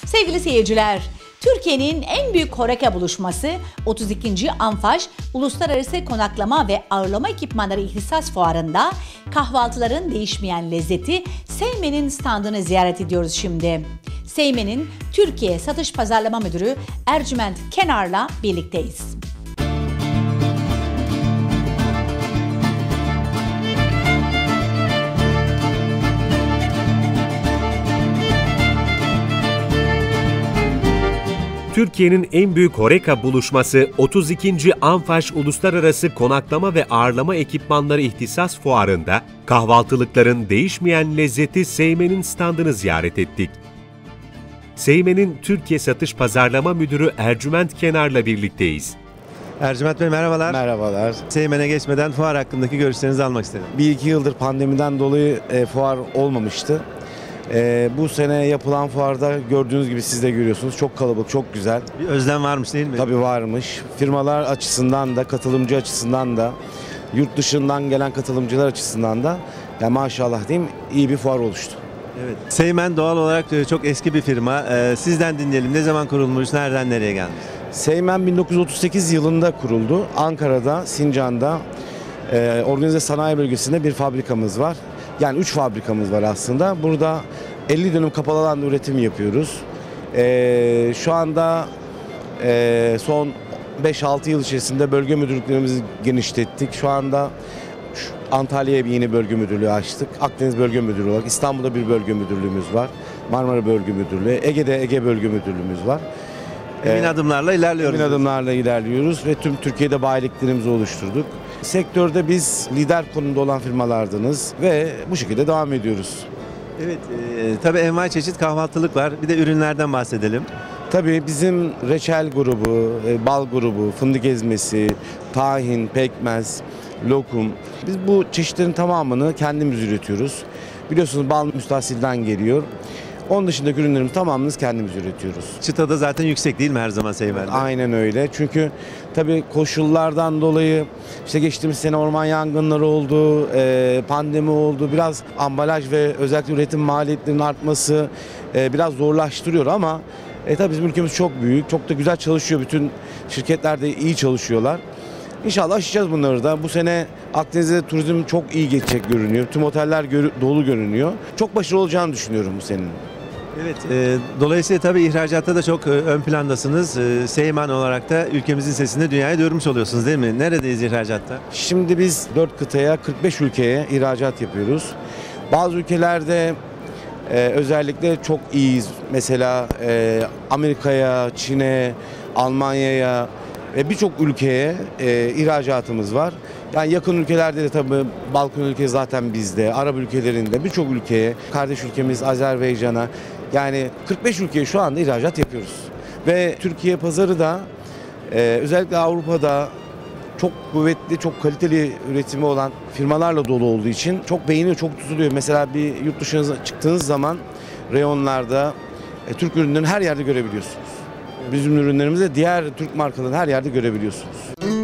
Sevgili seyirciler, Türkiye'nin en büyük HoReCa buluşması 32. Anfaş Uluslararası Konaklama ve Ağırlama Ekipmanları İhtisas Fuarı'nda kahvaltıların değişmeyen lezzeti Seymen'in standını ziyaret ediyoruz şimdi. Seymen'in Türkiye Satış Pazarlama Müdürü Ercüment Kenar'la birlikteyiz. Türkiye'nin en büyük HoReCa buluşması 32. Anfaş Uluslararası Konaklama ve Ağırlama Ekipmanları İhtisas Fuarı'nda kahvaltılıkların değişmeyen lezzeti Seymen'in standını ziyaret ettik. Seymen'in Türkiye Satış Pazarlama Müdürü Ercüment Kenar'la birlikteyiz. Ercüment Bey merhabalar. Merhabalar. Seymen'e geçmeden fuar hakkındaki görüşlerinizi almak istedim. 1-2 yıldır pandemiden dolayı fuar olmamıştı. Bu sene yapılan fuarda gördüğünüz gibi siz de görüyorsunuz. Çok kalabalık, çok güzel. Bir özlem varmış değil mi? Tabii varmış. Firmalar açısından da, katılımcı açısından da, yurt dışından gelen katılımcılar açısından da ya maşallah diyeyim iyi bir fuar oluştu. Evet. Seymen doğal olarak çok eski bir firma. Sizden dinleyelim. Ne zaman kurulmuş, nereden nereye gelmiş? Seymen 1938 yılında kuruldu. Ankara'da, Sincan'da organize sanayi bölgesinde bir fabrikamız var. Yani 3 fabrikamız var aslında. Burada 50 dönüm kapalı alanda üretim yapıyoruz. Şu anda son 5-6 yıl içerisinde bölge müdürlüklerimizi genişlettik. Şu anda Antalya'ya bir yeni bölge müdürlüğü açtık. Akdeniz Bölge Müdürlüğü olarak İstanbul'da bir bölge müdürlüğümüz var. Marmara Bölge Müdürlüğü, Ege'de Ege Bölge Müdürlüğümüz var. Emin adımlarla ilerliyoruz. Emin adımlarla ilerliyoruz ve tüm Türkiye'de bayiliklerimizi oluşturduk. Sektörde biz lider konumda olan firmalardanız ve bu şekilde devam ediyoruz. Evet, tabii envai çeşit kahvaltılık var. Bir de ürünlerden bahsedelim. Tabii bizim reçel grubu, bal grubu, fındık ezmesi, tahin, pekmez, lokum. Biz bu çeşitlerin tamamını kendimiz üretiyoruz. Biliyorsunuz bal müstahsilden geliyor. Onun dışındaki ürünlerimiz tamamını kendimiz üretiyoruz. Çıta da zaten yüksek değil mi her zaman Seymen'de? Aynen öyle. Çünkü tabii koşullardan dolayı işte geçtiğimiz sene orman yangınları oldu, pandemi oldu. Biraz ambalaj ve özellikle üretim maliyetlerinin artması biraz zorlaştırıyor ama tabii bizim ülkemiz çok büyük, çok da güzel çalışıyor. Bütün şirketler de iyi çalışıyorlar. İnşallah aşacağız bunları da. Bu sene Akdeniz'de turizm çok iyi geçecek görünüyor. Tüm oteller dolu görünüyor. Çok başarılı olacağını düşünüyorum bu senenin. Evet, dolayısıyla tabii ihracatta da çok ön plandasınız. Seymen olarak da ülkemizin sesini dünyaya duyurmuş oluyorsunuz değil mi? Neredeyiz ihracatta? Şimdi biz 4 kıtaya, 45 ülkeye ihracat yapıyoruz. Bazı ülkelerde özellikle çok iyiyiz. Mesela Amerika'ya, Çin'e, Almanya'ya ve birçok ülkeye ihracatımız var. Yani yakın ülkelerde de tabii Balkan ülkesi zaten bizde, Arap ülkelerinde birçok ülkeye, kardeş ülkemiz Azerbaycan'a yani 45 ülkeye şu anda ihracat yapıyoruz. Ve Türkiye pazarı da özellikle Avrupa'da çok kuvvetli, çok kaliteli üretimi olan firmalarla dolu olduğu için çok beğeniyor, çok tutuluyor. Mesela bir yurt dışına çıktığınız zaman reyonlarda Türk ürünlerini her yerde görebiliyorsunuz. Bizim ürünlerimizi diğer Türk markalarını her yerde görebiliyorsunuz.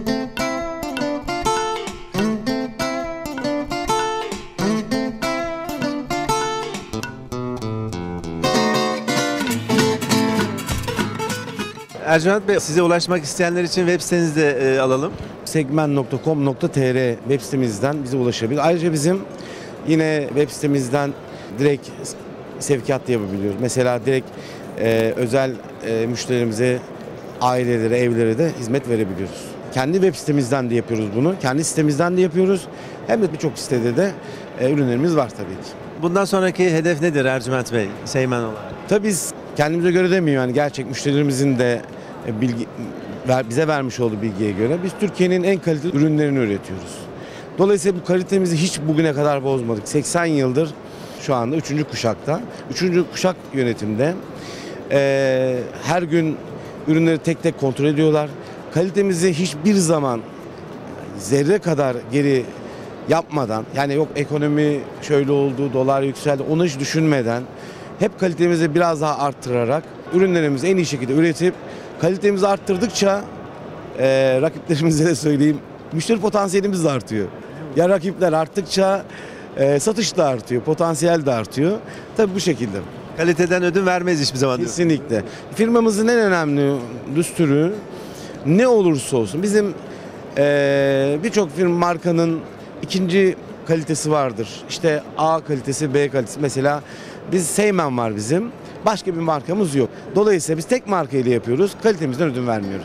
Ercüment Bey, size ulaşmak isteyenler için web sitenizi de alalım. Segmen.com.tr web sitemizden bize ulaşabilir. Ayrıca bizim yine web sitemizden direkt sevkiyat da yapabiliyoruz. Mesela direkt özel müşterilerimize, ailelere, evlere de hizmet verebiliyoruz. Kendi web sitemizden de yapıyoruz bunu. Kendi sitemizden de yapıyoruz. Hem de birçok sitede de ürünlerimiz var tabii ki. Bundan sonraki hedef nedir Ercüment Bey, Seymen olarak? Tabii biz kendimize göre demiyor yani gerçek müşterilerimizin de bize vermiş olduğu bilgiye göre biz Türkiye'nin en kaliteli ürünlerini üretiyoruz. Dolayısıyla bu kalitemizi hiç bugüne kadar bozmadık. 80 yıldır şu anda 3. kuşakta. 3. kuşak yönetimde her gün ürünleri tek tek kontrol ediyorlar. Kalitemizi hiçbir zaman zerre kadar geri yapmadan yani yok ekonomi şöyle oldu, dolar yükseldi onu hiç düşünmeden hep kalitemizi biraz daha arttırarak ürünlerimizi en iyi şekilde üretip kalitemizi arttırdıkça rakiplerimize de söyleyeyim müşteri potansiyelimiz de artıyor. Ya rakipler arttıkça satış da artıyor, potansiyel de artıyor. Tabii bu şekilde. Kaliteden ödün vermeyiz hiçbir zaman diyorsun. Kesinlikle. Firmamızın en önemli düsturu ne olursa olsun. Bizim birçok firma markanın ikinci kalitesi vardır. İşte A kalitesi, B kalitesi. Mesela biz Seymen var bizim. Başka bir markamız yok. Dolayısıyla biz tek marka ile yapıyoruz. Kalitemizden ödün vermiyoruz.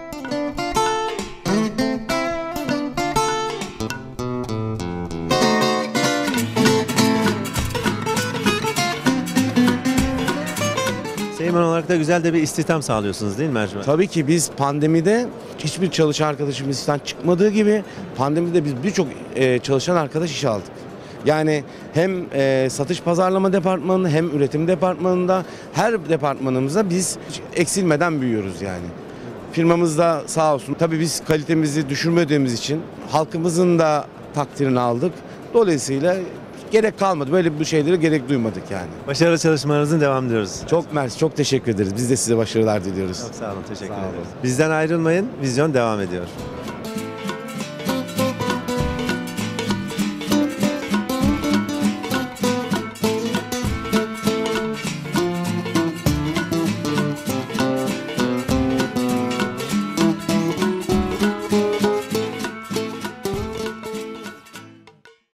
Seymen olarak da güzel de bir istihdam sağlıyorsunuz değil mi Ercüment? Tabii ki biz pandemide hiçbir çalışan arkadaşımız işten çıkmadığı gibi pandemide biz birçok çalışan arkadaş işe aldık. Yani hem satış pazarlama departmanı hem üretim departmanında her departmanımızda biz eksilmeden büyüyoruz yani. Firmamız da sağ olsun. Tabii biz kalitemizi düşürmediğimiz için halkımızın da takdirini aldık. Dolayısıyla gerek kalmadı. Böyle bir şeylere gerek duymadık yani. Başarılı çalışmalarınızın devam diliyoruz. Çok mersi, çok teşekkür ederiz. Biz de size başarılar diliyoruz. Çok sağ olun, teşekkür Sağ olun. ederiz. Bizden ayrılmayın, vizyon devam ediyor.